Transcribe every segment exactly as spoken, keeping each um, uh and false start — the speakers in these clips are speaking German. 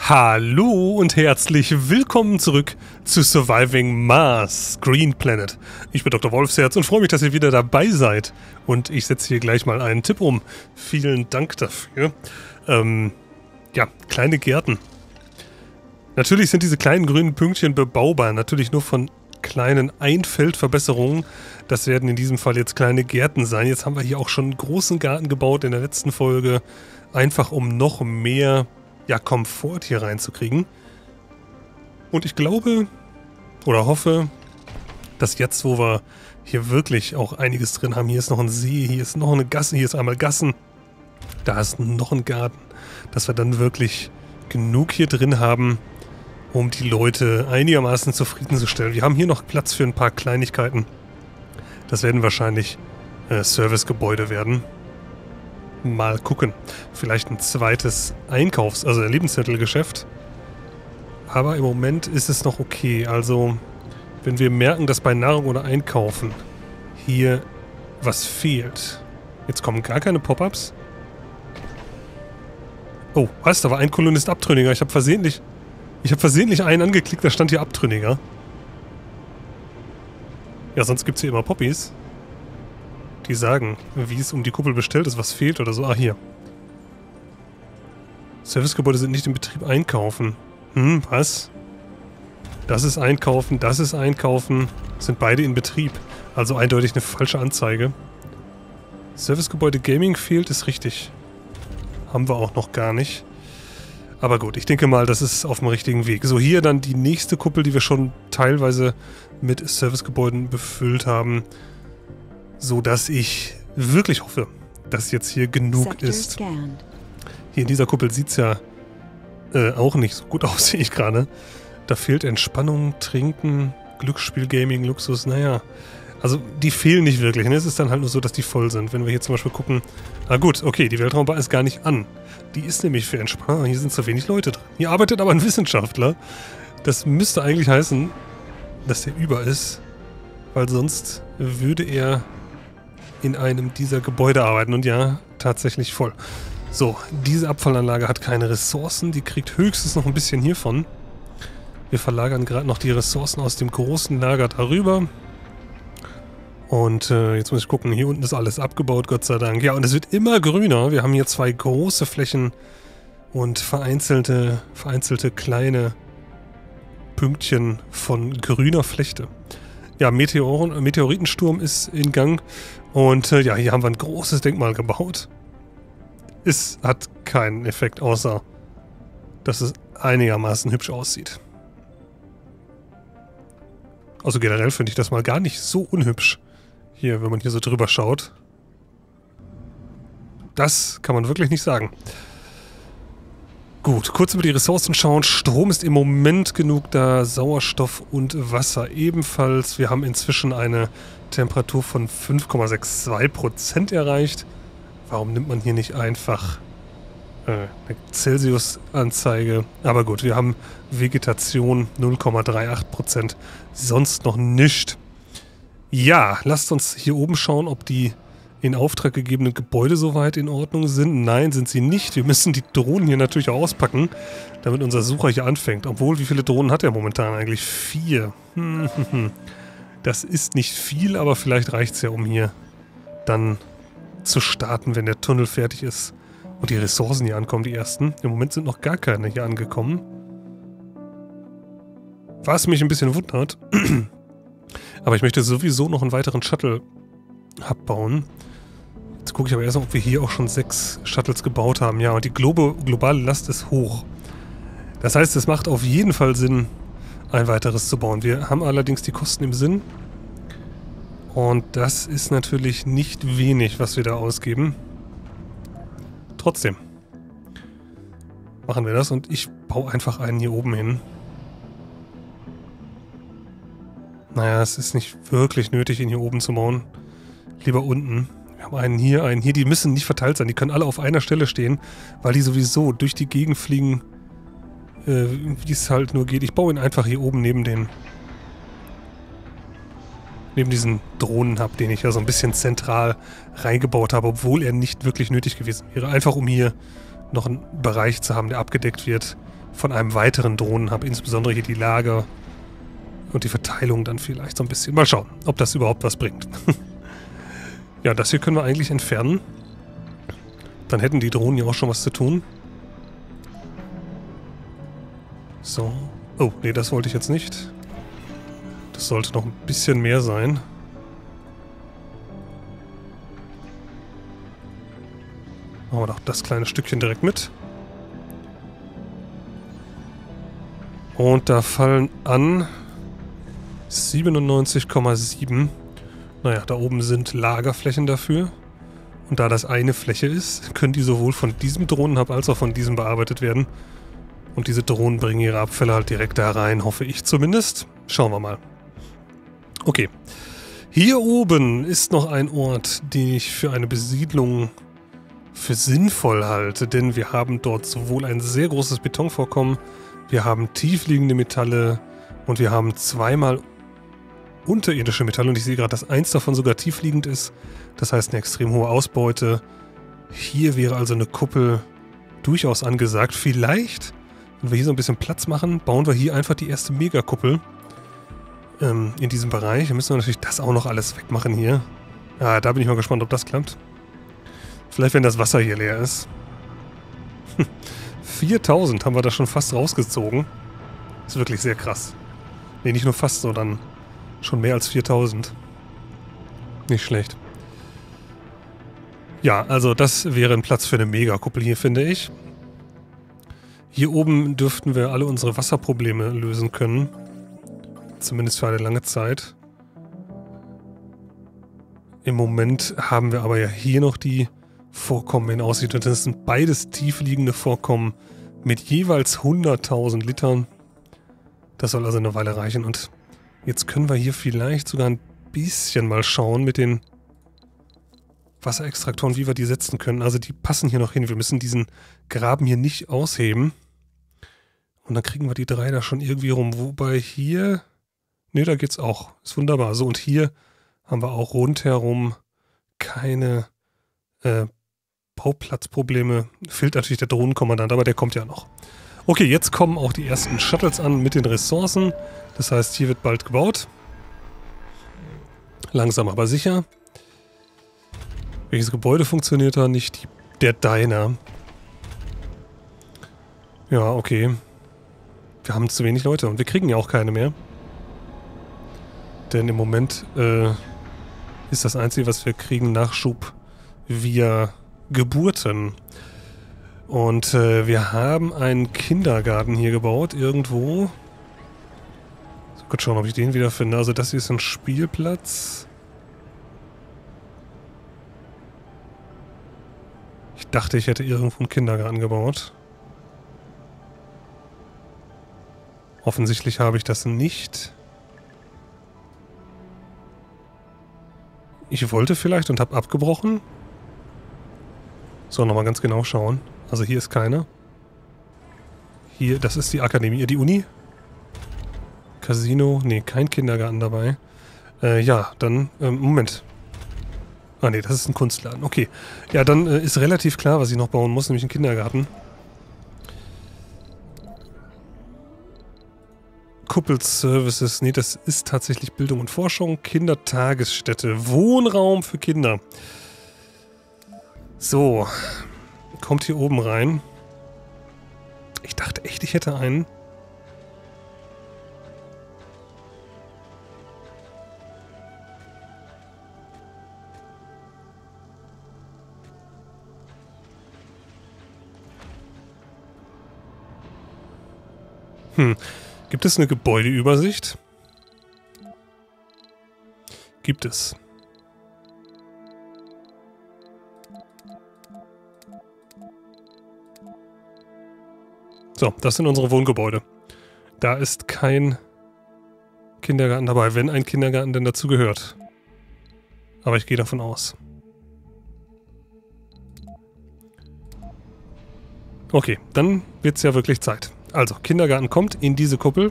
Hallo und herzlich willkommen zurück zu Surviving Mars, Green Planet. Ich bin Doktor Wolfsherz und freue mich, dass ihr wieder dabei seid. Und ich setze hier gleich mal einen Tipp um. Vielen Dank dafür. Ähm, ja, kleine Gärten. Natürlich sind diese kleinen grünen Pünktchen bebaubar, natürlich nur von kleinen Einfeldverbesserungen. Das werden in diesem Fall jetzt kleine Gärten sein. Jetzt haben wir hier auch schon einen großen Garten gebaut in der letzten Folge, einfach um noch mehr ja, Komfort hier reinzukriegen. Und ich glaube oder hoffe, dass jetzt, wo wir hier wirklich auch einiges drin haben, hier ist noch ein See, hier ist noch eine Gasse, hier ist einmal Gassen, da ist noch ein Garten, dass wir dann wirklich genug hier drin haben, um die Leute einigermaßen zufriedenzustellen. Wir haben hier noch Platz für ein paar Kleinigkeiten. Das werden wahrscheinlich äh, Servicegebäude werden. Mal gucken. Vielleicht ein zweites Einkaufs-, also ein Lebensmittelgeschäft. Aber im Moment ist es noch okay. Also, wenn wir merken, dass bei Nahrung oder Einkaufen hier was fehlt. Jetzt kommen gar keine Pop-ups. Oh, was? Da war ein Kolonist Abtrünniger. Ich habe versehentlich... Ich habe versehentlich einen angeklickt, da stand hier Abtrünniger. Ja, sonst gibt es hier immer Poppies. Die sagen, wie es um die Kuppel bestellt ist, was fehlt oder so. Ah, hier. Servicegebäude sind nicht in Betrieb. Einkaufen. Hm, was? Das ist Einkaufen, das ist Einkaufen. Sind beide in Betrieb. Also eindeutig eine falsche Anzeige. Servicegebäude Gaming fehlt, ist richtig. Haben wir auch noch gar nicht. Aber gut, ich denke mal, das ist auf dem richtigen Weg. So, hier dann die nächste Kuppel, die wir schon teilweise mit Servicegebäuden befüllt haben. So dass ich wirklich hoffe, dass jetzt hier genug ist. Hier in dieser Kuppel sieht es ja äh, auch nicht so gut aus, sehe ich gerade. Da fehlt Entspannung, Trinken, Glücksspiel, Gaming, Luxus, naja. Also die fehlen nicht wirklich. Ne? Es ist dann halt nur so, dass die voll sind. Wenn wir hier zum Beispiel gucken, ah gut, okay, die Weltraumbar ist gar nicht an. Die ist nämlich für Entspannung. Hier sind zu wenig Leute drin. Hier arbeitet aber ein Wissenschaftler. Das müsste eigentlich heißen, dass der über ist. Weil sonst würde er in einem dieser Gebäude arbeiten. Und ja, tatsächlich voll. So, diese Abfallanlage hat keine Ressourcen. Die kriegt höchstens noch ein bisschen hiervon. Wir verlagern gerade noch die Ressourcen aus dem großen Lager darüber. Und äh, jetzt muss ich gucken, hier unten ist alles abgebaut, Gott sei Dank. Ja, und es wird immer grüner. Wir haben hier zwei große Flächen und vereinzelte, vereinzelte kleine Pünktchen von grüner Flechte. Ja, Meteoren, Meteoritensturm ist in Gang. Und äh, ja, hier haben wir ein großes Denkmal gebaut. Es hat keinen Effekt, außer dass es einigermaßen hübsch aussieht. Also generell finde ich das mal gar nicht so unhübsch. Hier, wenn man hier so drüber schaut. Das kann man wirklich nicht sagen. Gut, kurz über die Ressourcen schauen. Strom ist im Moment genug da. Sauerstoff und Wasser ebenfalls. Wir haben inzwischen eine Temperatur von fünf Komma zweiundsechzig Prozent erreicht. Warum nimmt man hier nicht einfach äh, eine Celsius-Anzeige? Aber gut, wir haben Vegetation null Komma achtunddreißig Prozent. Sonst noch nichts. Ja, lasst uns hier oben schauen, ob die in Auftrag gegebenen Gebäude soweit in Ordnung sind. Nein, sind sie nicht. Wir müssen die Drohnen hier natürlich auch auspacken, damit unser Sucher hier anfängt. Obwohl, wie viele Drohnen hat er momentan eigentlich? Vier. Das ist nicht viel, aber vielleicht reicht es ja, um hier dann zu starten, wenn der Tunnel fertig ist und die Ressourcen hier ankommen, die ersten. Im Moment sind noch gar keine hier angekommen. Was mich ein bisschen wundert. Aber ich möchte sowieso noch einen weiteren Shuttle-Hub bauen. Jetzt gucke ich aber erst mal, ob wir hier auch schon sechs Shuttles gebaut haben. Ja, und die Globe, globale Last ist hoch. Das heißt, es macht auf jeden Fall Sinn, ein weiteres zu bauen. Wir haben allerdings die Kosten im Sinn. Und das ist natürlich nicht wenig, was wir da ausgeben. Trotzdem machen wir das und ich baue einfach einen hier oben hin. Naja, es ist nicht wirklich nötig, ihn hier oben zu bauen. Lieber unten. Wir haben einen hier, einen hier. Die müssen nicht verteilt sein. Die können alle auf einer Stelle stehen, weil die sowieso durch die Gegend fliegen, äh, wie es halt nur geht. Ich baue ihn einfach hier oben neben den... neben diesen Drohnenhub, den ich ja so ein bisschen zentral reingebaut habe, obwohl er nicht wirklich nötig gewesen wäre. Einfach um hier noch einen Bereich zu haben, der abgedeckt wird von einem weiteren Drohnen-Hub, insbesondere hier die Lager und die Verteilung dann vielleicht so ein bisschen. Mal schauen, ob das überhaupt was bringt. Ja, das hier können wir eigentlich entfernen. Dann hätten die Drohnen ja auch schon was zu tun. So. Oh, nee, das wollte ich jetzt nicht. Das sollte noch ein bisschen mehr sein. Machen wir doch das kleine Stückchen direkt mit. Und da fallen an siebenundneunzig Komma sieben. Naja, da oben sind Lagerflächen dafür. Und da das eine Fläche ist, können die sowohl von diesem Drohnenhub als auch von diesem bearbeitet werden. Und diese Drohnen bringen ihre Abfälle halt direkt da rein, hoffe ich zumindest. Schauen wir mal. Okay. Hier oben ist noch ein Ort, den ich für eine Besiedlung für sinnvoll halte, denn wir haben dort sowohl ein sehr großes Betonvorkommen, wir haben tiefliegende Metalle und wir haben zweimal unterirdische Metalle und ich sehe gerade, dass eins davon sogar tiefliegend ist. Das heißt eine extrem hohe Ausbeute. Hier wäre also eine Kuppel durchaus angesagt. Vielleicht, wenn wir hier so ein bisschen Platz machen, bauen wir hier einfach die erste Megakuppel ähm, in diesem Bereich. Da müssen wir natürlich das auch noch alles wegmachen hier. Ja, da bin ich mal gespannt, ob das klappt. Vielleicht, wenn das Wasser hier leer ist. viertausend haben wir da schon fast rausgezogen. Ist wirklich sehr krass. Ne, nicht nur fast, sondern schon mehr als viertausend. Nicht schlecht. Ja, also das wäre ein Platz für eine Megakuppel hier, finde ich. Hier oben dürften wir alle unsere Wasserprobleme lösen können. Zumindest für eine lange Zeit. Im Moment haben wir aber ja hier noch die Vorkommen in Aussicht. Und das sind beides tiefliegende Vorkommen mit jeweils hunderttausend Litern. Das soll also eine Weile reichen. Und jetzt können wir hier vielleicht sogar ein bisschen mal schauen mit den Wasserextraktoren, wie wir die setzen können. Also die passen hier noch hin. Wir müssen diesen Graben hier nicht ausheben. Und dann kriegen wir die drei da schon irgendwie rum. Wobei hier... Ne, da geht's auch. Ist wunderbar. So, und hier haben wir auch rundherum keine äh, Bauplatzprobleme. Fehlt natürlich der Drohnenkommandant, aber der kommt ja noch. Okay, jetzt kommen auch die ersten Shuttles an mit den Ressourcen. Das heißt, hier wird bald gebaut. Langsam aber sicher. Welches Gebäude funktioniert da nicht? Die, der Diner. Ja, okay. Wir haben zu wenig Leute und wir kriegen ja auch keine mehr. Denn im Moment äh, ist das Einzige, was wir kriegen, Nachschub via Geburten. Und äh, wir haben einen Kindergarten hier gebaut, irgendwo. So, kurz schauen, ob ich den wieder finde. Also das hier ist ein Spielplatz. Ich dachte, ich hätte irgendwo einen Kindergarten gebaut. Offensichtlich habe ich das nicht. Ich wollte vielleicht und habe abgebrochen. So, nochmal ganz genau schauen. Also hier ist keiner. Hier, das ist die Akademie, die Uni. Casino, nee, kein Kindergarten dabei. Äh, ja, dann, ähm, Moment. Ah, nee, das ist ein Kunstladen. Okay. Ja, dann äh, ist relativ klar, was ich noch bauen muss, nämlich einen Kindergarten. Kuppelservices, nee, das ist tatsächlich Bildung und Forschung. Kindertagesstätte, Wohnraum für Kinder. So, kommt hier oben rein. Ich dachte echt, ich hätte einen. Hm. Gibt es eine Gebäudeübersicht? Gibt es. So, das sind unsere Wohngebäude. Da ist kein Kindergarten dabei, wenn ein Kindergarten denn dazu gehört. Aber ich gehe davon aus. Okay, dann wird es ja wirklich Zeit. Also, Kindergarten kommt in diese Kuppel.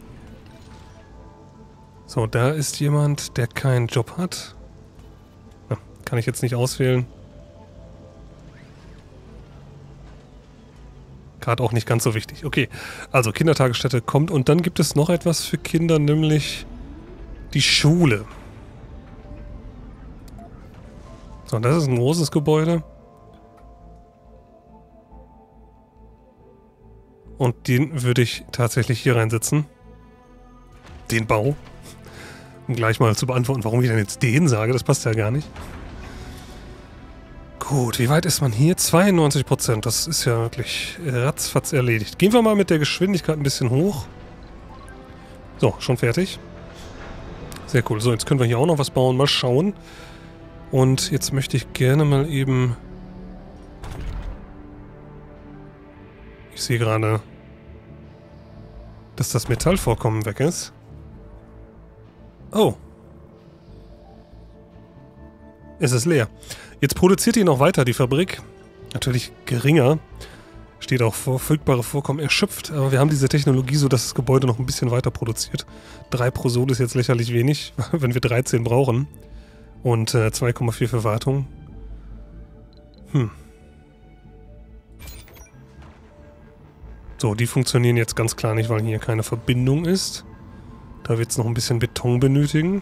So, da ist jemand, der keinen Job hat. Ja, kann ich jetzt nicht auswählen. gerade auch nicht ganz so wichtig. Okay, also Kindertagesstätte kommt und dann gibt es noch etwas für Kinder, nämlich die Schule. So, das ist ein großes Gebäude. Und den würde ich tatsächlich hier reinsetzen. Den Bau. Um gleich mal zu beantworten, warum ich denn jetzt den sage. Das passt ja gar nicht. Gut, wie weit ist man hier? zweiundneunzig Prozent. Das ist ja wirklich ratzfatz erledigt. Gehen wir mal mit der Geschwindigkeit ein bisschen hoch. So, schon fertig. Sehr cool. So, jetzt können wir hier auch noch was bauen. Mal schauen. Und jetzt möchte ich gerne mal eben... Ich sehe gerade, dass das Metallvorkommen weg ist. Oh. Es ist leer. Jetzt produziert die noch weiter, die Fabrik. Natürlich geringer. Steht auch verfügbare Vorkommen erschöpft. Aber wir haben diese Technologie, so dass das Gebäude noch ein bisschen weiter produziert. drei pro Sol ist jetzt lächerlich wenig, wenn wir dreizehn brauchen. Und äh, zwei Komma vier für Wartung. Hm. So, die funktionieren jetzt ganz klar nicht, weil hier keine Verbindung ist. Da wird es noch ein bisschen Beton benötigen.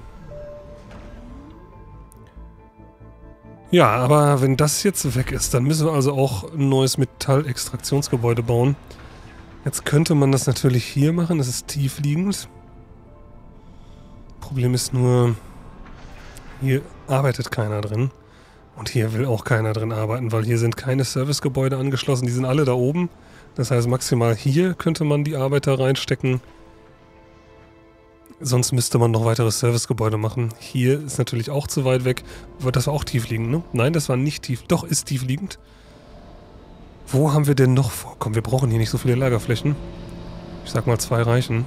Ja, aber wenn das jetzt weg ist, dann müssen wir also auch ein neues Metallextraktionsgebäude bauen. Jetzt könnte man das natürlich hier machen, das ist tiefliegend. Problem ist nur, hier arbeitet keiner drin. Und hier will auch keiner drin arbeiten, weil hier sind keine Servicegebäude angeschlossen, die sind alle da oben. Das heißt, maximal hier könnte man die Arbeiter reinstecken. Sonst müsste man noch weitere Servicegebäude machen. Hier ist natürlich auch zu weit weg. Aber das war auch tiefliegend, ne? Nein, das war nicht tief. Doch, ist tiefliegend. Wo haben wir denn noch Vorkommen? Wir brauchen hier nicht so viele Lagerflächen. Ich sag mal, zwei reichen.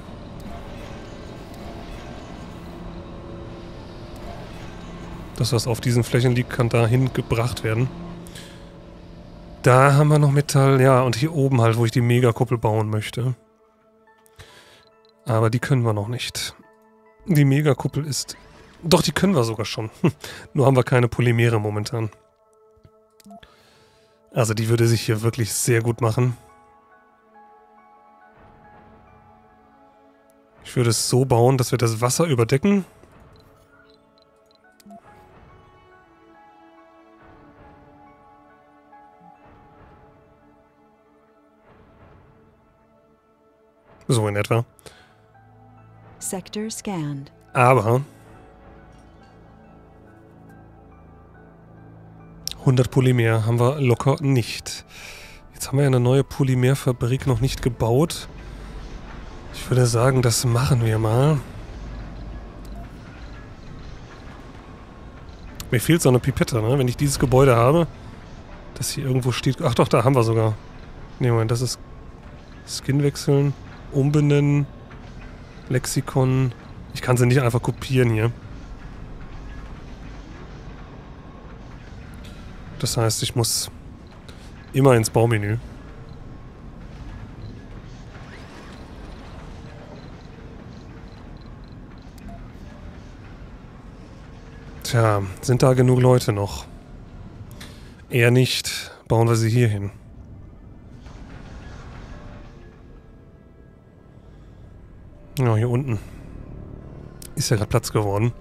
Das, was auf diesen Flächen liegt, kann dahin gebracht werden. Da haben wir noch Metall. Ja, und hier oben halt, wo ich die Megakuppel bauen möchte. Aber die können wir noch nicht. Die Megakuppel ist... Doch, die können wir sogar schon. Nur haben wir keine Polymere momentan. Also die würde sich hier wirklich sehr gut machen. Ich würde es so bauen, dass wir das Wasser überdecken. So in etwa. Sector scanned. Aber hundert Polymer haben wir locker nicht. Jetzt haben wir ja eine neue Polymerfabrik noch nicht gebaut. Ich würde sagen, das machen wir mal. Mir fehlt so eine Pipette, ne? Wenn ich dieses Gebäude habe, das hier irgendwo steht. Ach doch, da haben wir sogar. Ne, Moment, das ist Skin wechseln, umbenennen. Lexikon. Ich kann sie nicht einfach kopieren hier. Das heißt, ich muss immer ins Baumenü. Tja, sind da genug Leute noch? Eher nicht. Bauen wir sie hier hin. Ja, hier unten ist ja gerade Platz geworden.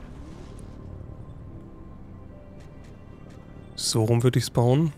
So rum würde ich es bauen.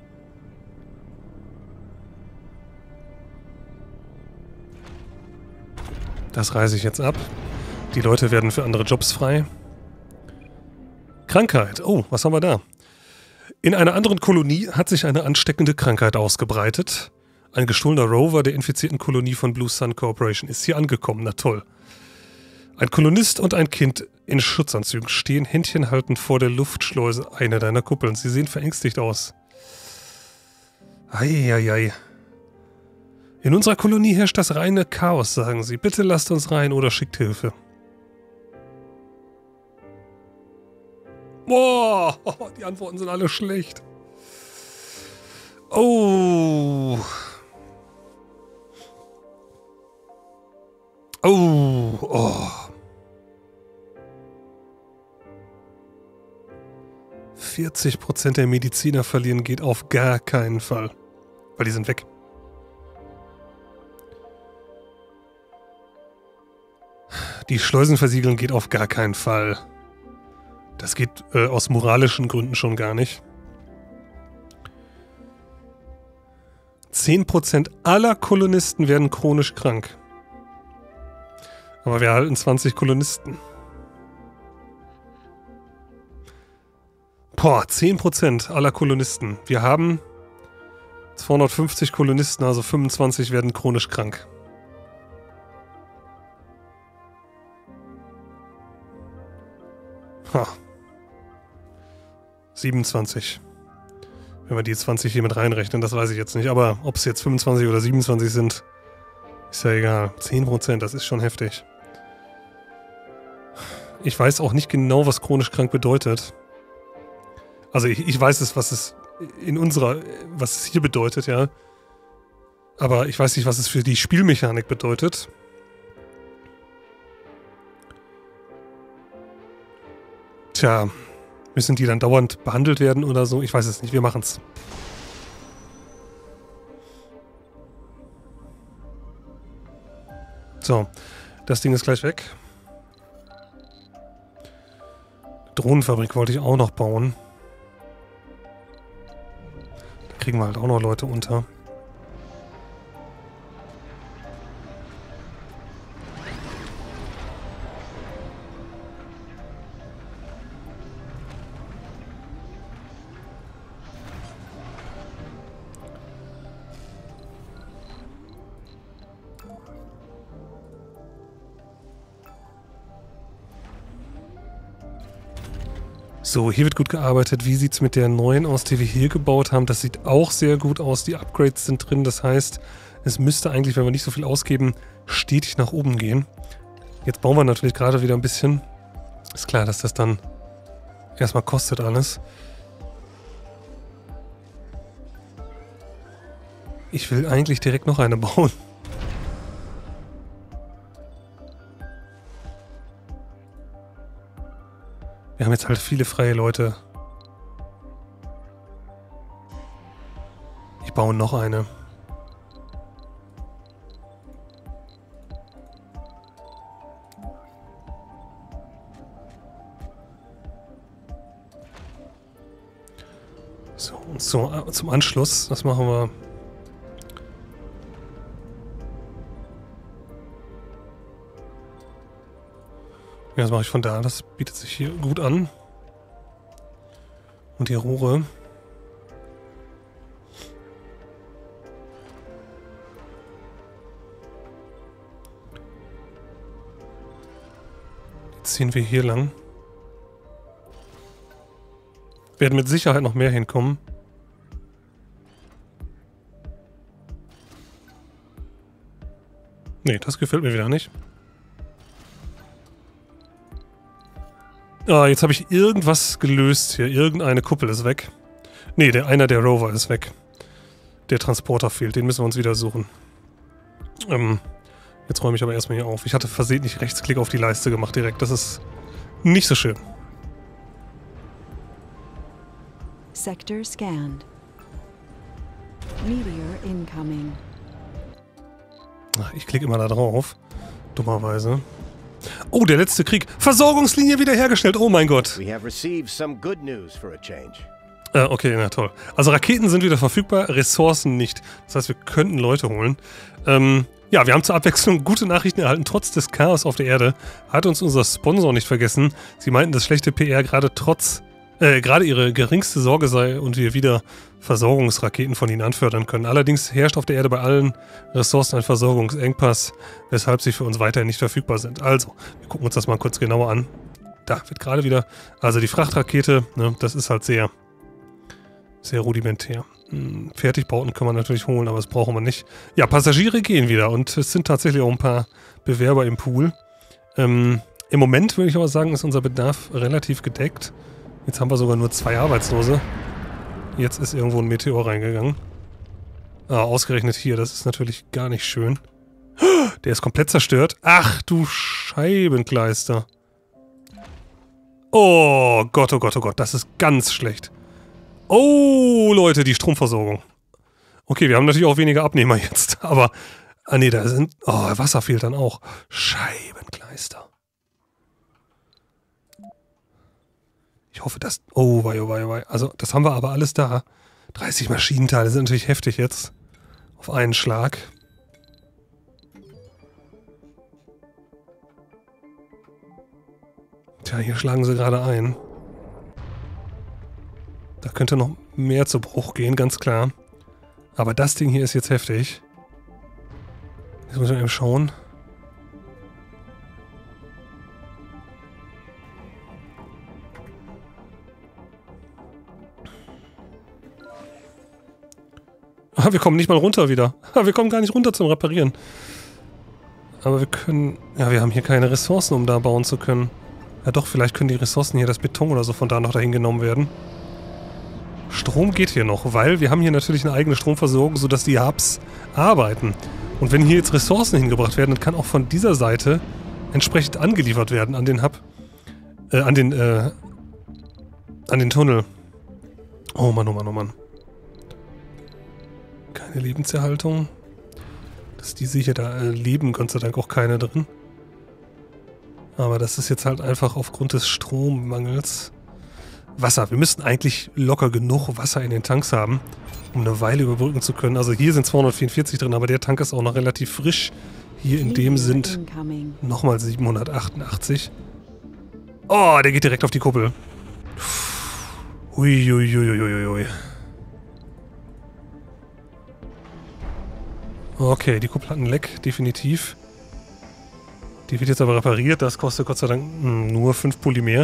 Das reiße ich jetzt ab. Die Leute werden für andere Jobs frei. Krankheit. Oh, was haben wir da? In einer anderen Kolonie hat sich eine ansteckende Krankheit ausgebreitet. Ein gestohlener Rover der infizierten Kolonie von Blue Sun Corporation ist hier angekommen. Na toll. Ein Kolonist und ein Kind in Schutzanzügen stehen händchenhaltend vor der Luftschleuse einer deiner Kuppeln. Sie sehen verängstigt aus. Eieiei. In unserer Kolonie herrscht das reine Chaos, sagen sie. Bitte lasst uns rein oder schickt Hilfe. Boah, die Antworten sind alle schlecht. Oh. Oh, oh. vierzig Prozent der Mediziner verlieren geht auf gar keinen Fall. Weil die sind weg. Die Schleusen versiegeln geht auf gar keinen Fall. Das geht äh, aus moralischen Gründen schon gar nicht. zehn Prozent aller Kolonisten werden chronisch krank. Aber wir erhalten zwanzig Kolonisten. Boah, zehn Prozent aller Kolonisten. Wir haben zweihundertfünfzig Kolonisten, also fünfundzwanzig werden chronisch krank. Ha. siebenundzwanzig. Wenn wir die zwanzig hier mit reinrechnen, das weiß ich jetzt nicht. Aber ob es jetzt fünfundzwanzig oder siebenundzwanzig sind, ist ja egal. zehn Prozent, das ist schon heftig. Ich weiß auch nicht genau, was chronisch krank bedeutet. Also ich, ich weiß es, was es in unserer, was es hier bedeutet, ja. Aber ich weiß nicht, was es für die Spielmechanik bedeutet. Tja, müssen die dann dauernd behandelt werden oder so? Ich weiß es nicht, wir machen's. So, das Ding ist gleich weg. Drohnenfabrik wollte ich auch noch bauen. Da kriegen wir halt auch noch Leute unter. So, hier wird gut gearbeitet. Wie sieht es mit der neuen aus, die wir hier gebaut haben? Das sieht auch sehr gut aus. Die Upgrades sind drin. Das heißt, es müsste eigentlich, wenn wir nicht so viel ausgeben, stetig nach oben gehen. Jetzt bauen wir natürlich gerade wieder ein bisschen. Ist klar, dass das dann erstmal kostet alles. Ich will eigentlich direkt noch eine bauen. Wir haben jetzt halt viele freie Leute. Ich baue noch eine. So, und so, zum Anschluss, das machen wir. Ja, das mache ich von da. Das bietet sich hier gut an. Und die Rohre. Die ziehen wir hier lang. Werden mit Sicherheit noch mehr hinkommen. Nee, das gefällt mir wieder nicht. Ah, jetzt habe ich irgendwas gelöst hier. Irgendeine Kuppel ist weg. Nee, der, einer der Rover ist weg. Der Transporter fehlt. Den müssen wir uns wieder suchen. Ähm, jetzt räume ich aber erstmal hier auf. Ich hatte versehentlich Rechtsklick auf die Leiste gemacht direkt. Das ist nicht so schön. Sector scanned. Meteor incoming. Ach, ich klicke immer da drauf. Dummerweise. Oh, der letzte Krieg. Versorgungslinie wiederhergestellt. Oh mein Gott. We have received some good news for a change. Äh, okay, na toll. Also Raketen sind wieder verfügbar, Ressourcen nicht. Das heißt, wir könnten Leute holen. Ähm, ja, wir haben zur Abwechslung gute Nachrichten erhalten, trotz des Chaos auf der Erde. Hat uns unser Sponsor nicht vergessen. Sie meinten, dass schlechte P R gerade trotz, äh, gerade ihre geringste Sorge sei und wir wieder Versorgungsraketen von ihnen anfördern können. Allerdings herrscht auf der Erde bei allen Ressourcen ein Versorgungsengpass, weshalb sie für uns weiterhin nicht verfügbar sind. Also, wir gucken uns das mal kurz genauer an. Da wird gerade wieder, also die Frachtrakete, ne, das ist halt sehr, sehr rudimentär. Hm, Fertigbauten können wir natürlich holen, aber das brauchen wir nicht. Ja, Passagiere gehen wieder und es sind tatsächlich auch ein paar Bewerber im Pool. Ähm, im Moment würde ich aber sagen, ist unser Bedarf relativ gedeckt. Jetzt haben wir sogar nur zwei Arbeitslose. Jetzt ist irgendwo ein Meteor reingegangen. Ah, ausgerechnet hier. Das ist natürlich gar nicht schön. Der ist komplett zerstört. Ach, du Scheibenkleister. Oh Gott, oh Gott, oh Gott. Das ist ganz schlecht. Oh, Leute, die Stromversorgung. Okay, wir haben natürlich auch weniger Abnehmer jetzt. Aber, ah nee, da sind... Oh, Wasser fehlt dann auch. Scheibenkleister. Ich hoffe, dass... Oh, wei, oh, wei, oh, wei. Also, das haben wir aber alles da. dreißig Maschinenteile sind natürlich heftig jetzt. Auf einen Schlag. Tja, hier schlagen sie gerade ein. Da könnte noch mehr zu Bruch gehen, ganz klar. Aber das Ding hier ist jetzt heftig. Jetzt muss ich mal eben schauen. Ah, wir kommen nicht mal runter wieder. Ah, wir kommen gar nicht runter zum Reparieren. Aber wir können... Ja, wir haben hier keine Ressourcen, um da bauen zu können. Ja doch, vielleicht können die Ressourcen hier, das Beton oder so, von da noch dahin genommen werden. Strom geht hier noch, weil wir haben hier natürlich eine eigene Stromversorgung, sodass die Hubs arbeiten. Und wenn hier jetzt Ressourcen hingebracht werden, dann kann auch von dieser Seite entsprechend angeliefert werden an den Hub. Äh, an den, äh... an den Tunnel. Oh Mann, oh Mann, oh Mann. Keine Lebenserhaltung. Dass die sicher da äh, leben, Gott sei Dank auch keine drin. Aber das ist jetzt halt einfach aufgrund des Strommangels. Wasser. Wir müssten eigentlich locker genug Wasser in den Tanks haben, um eine Weile überbrücken zu können. Also hier sind zweihundertvierundvierzig drin, aber der Tank ist auch noch relativ frisch. Hier in dem sind nochmal siebenhundertachtundachtzig. Oh, der geht direkt auf die Kuppel. Uiuiuiuiui. Okay, die Kuppel hat ein Leck, definitiv. Die wird jetzt aber repariert. Das kostet Gott sei Dank mh, nur fünf Polymer.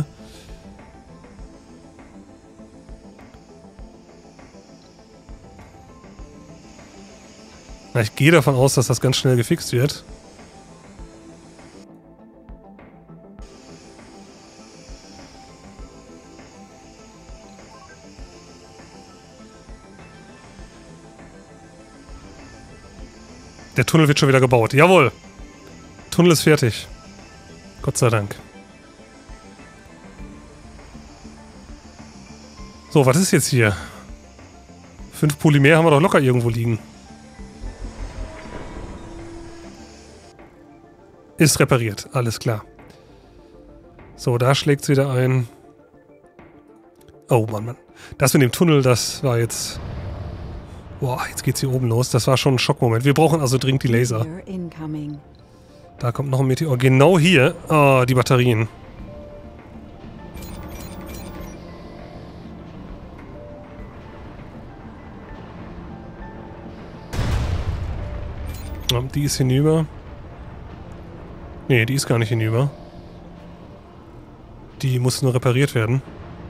Na, ich gehe davon aus, dass das ganz schnell gefixt wird. Der Tunnel wird schon wieder gebaut. Jawohl! Tunnel ist fertig. Gott sei Dank. So, was ist jetzt hier? Fünf Polymer haben wir doch locker irgendwo liegen. Ist repariert, alles klar. So, da schlägt es wieder ein. Oh Mann, Mann. Das mit dem Tunnel, das war jetzt... Boah, jetzt geht's hier oben los. Das war schon ein Schockmoment. Wir brauchen also dringend die Laser. Da kommt noch ein Meteor. Genau hier. Oh, die Batterien. Oh, die ist hinüber. Nee, die ist gar nicht hinüber. Die muss nur repariert werden.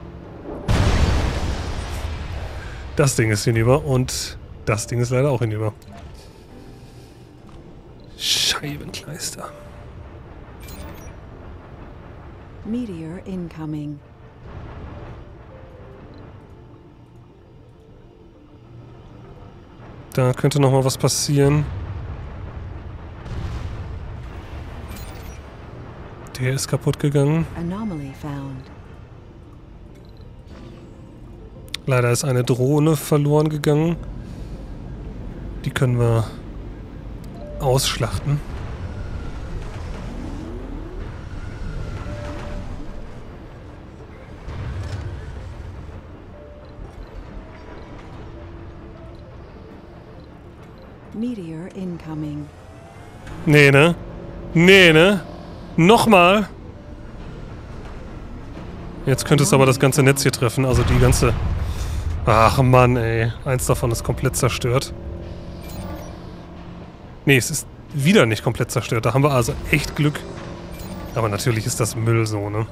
Das Ding ist hinüber und das Ding ist leider auch hinüber. Scheibenkleister. Meteor incoming. Da könnte noch mal was passieren. Der ist kaputt gegangen. Anomaly found. Leider ist eine Drohne verloren gegangen. Die können wir ausschlachten. Meteor incoming. Nee, ne? Nee, ne? Nochmal! Jetzt könnte es aber das ganze Netz hier treffen, also die ganze... Ach Mann, ey. Eins davon ist komplett zerstört. Nee, es ist wieder nicht komplett zerstört. Da haben wir also echt Glück. Aber natürlich ist das Müll so, ne?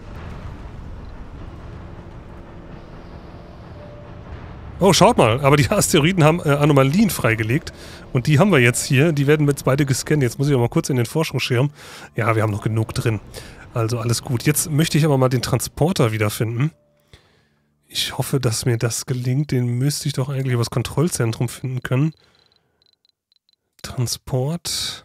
Oh, schaut mal. Aber die Asteroiden haben äh, Anomalien freigelegt. Und die haben wir jetzt hier. Die werden jetzt beide gescannt. Jetzt muss ich aber mal kurz in den Forschungsschirm. Ja, wir haben noch genug drin. Also alles gut. Jetzt möchte ich aber mal den Transporter wiederfinden. Ich hoffe, dass mir das gelingt. Den müsste ich doch eigentlich über das Kontrollzentrum finden können. Transport.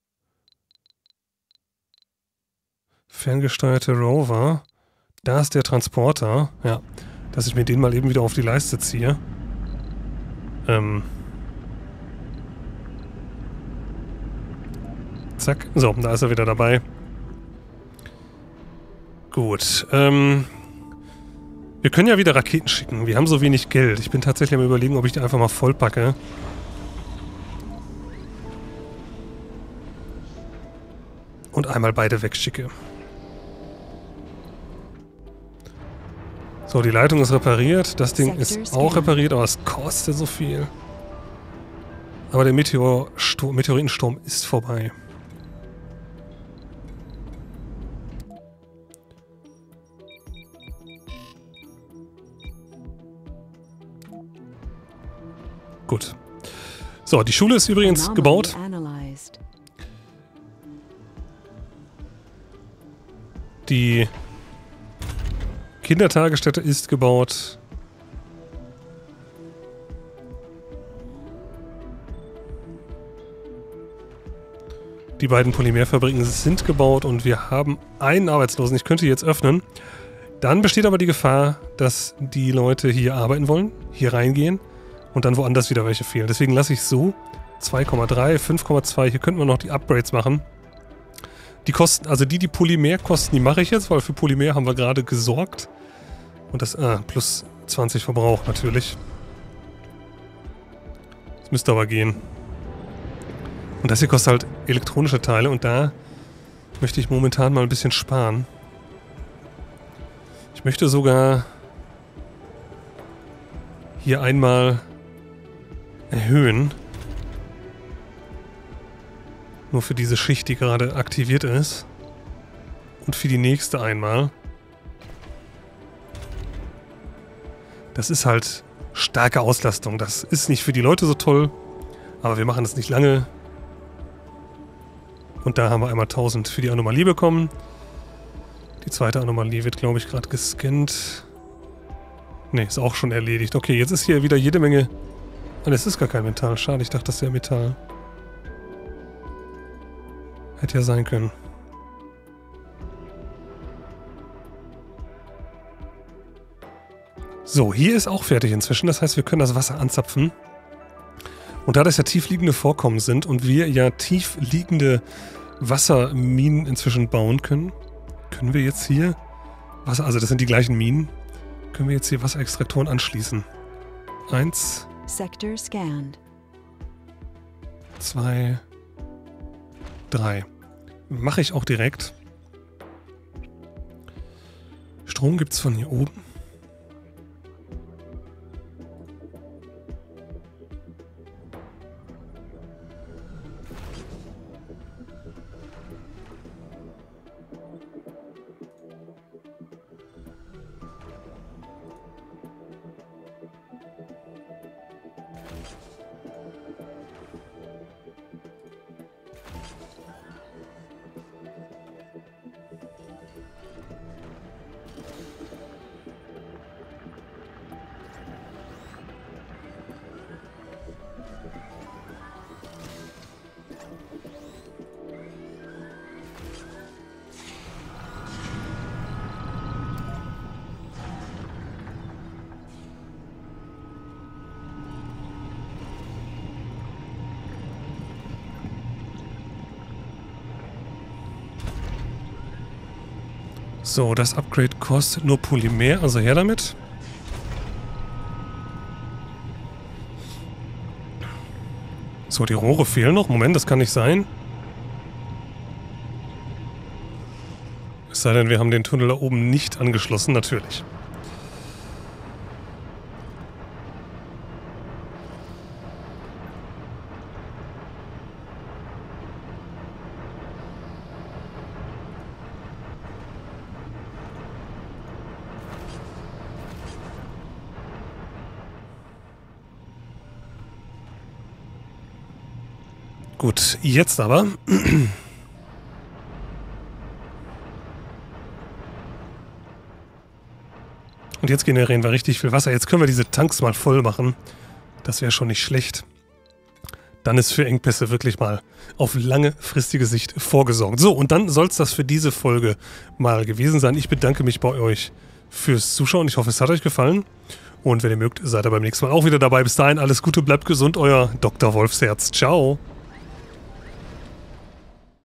Ferngesteuerte Rover. Da ist der Transporter. Ja, dass ich mir den mal eben wieder auf die Leiste ziehe. Ähm. Zack. So, da ist er wieder dabei. Gut. Ähm. Wir können ja wieder Raketen schicken. Wir haben so wenig Geld. Ich bin tatsächlich am Überlegen, ob ich die einfach mal vollpacke. Und einmal beide wegschicke. So, die Leitung ist repariert. Das Ding ist auch repariert, aber es kostet so viel. Aber der Meteor Meteoritensturm ist vorbei. Gut. So, die Schule ist übrigens gebaut. Die Kindertagesstätte ist gebaut. Die beiden Polymerfabriken sind gebaut und wir haben einen Arbeitslosen. Ich könnte jetzt öffnen. Dann besteht aber die Gefahr, dass die Leute hier arbeiten wollen, hier reingehen und dann woanders wieder welche fehlen. Deswegen lasse ich es so. zwei Komma drei, fünf Komma zwei. Hier könnten wir noch die Upgrades machen. Die Kosten, also die, die Polymer kosten, die mache ich jetzt, weil für Polymer haben wir gerade gesorgt. Und das, ah, plus zwanzig Verbrauch natürlich. Das müsste aber gehen. Und das hier kostet halt elektronische Teile und da möchte ich momentan mal ein bisschen sparen. Ich möchte sogar hier einmal erhöhen. Nur für diese Schicht, die gerade aktiviert ist. Und für die nächste einmal. Das ist halt starke Auslastung. Das ist nicht für die Leute so toll. Aber wir machen es nicht lange. Und da haben wir einmal tausend für die Anomalie bekommen. Die zweite Anomalie wird, glaube ich, gerade gescannt. Ne, ist auch schon erledigt. Okay, jetzt ist hier wieder jede Menge... Ah, das ist gar kein Metall. Schade, ich dachte, das wäre Metall. Hätte ja sein können. So, hier ist auch fertig inzwischen. Das heißt, wir können das Wasser anzapfen. Und da das ja tiefliegende Vorkommen sind und wir ja tiefliegende Wasserminen inzwischen bauen können, können wir jetzt hier Wasser, also das sind die gleichen Minen, können wir jetzt hier Wasserextraktoren anschließen. Eins. Sector scanned. Zwei. Drei. Mache ich auch direkt. Strom gibt es von hier oben. So, das Upgrade kostet nur Polymer, also her damit. So, die Rohre fehlen noch. Moment, das kann nicht sein. Es sei denn, wir haben den Tunnel da oben nicht angeschlossen, natürlich. Gut, jetzt aber. Und jetzt generieren wir richtig viel Wasser. Jetzt können wir diese Tanks mal voll machen. Das wäre schon nicht schlecht. Dann ist für Engpässe wirklich mal auf langfristige Sicht vorgesorgt. So, und dann soll es das für diese Folge mal gewesen sein. Ich bedanke mich bei euch fürs Zuschauen. Ich hoffe, es hat euch gefallen. Und wenn ihr mögt, seid ihr beim nächsten Mal auch wieder dabei. Bis dahin, alles Gute, bleibt gesund. Euer Doktor Wolfsherz. Ciao.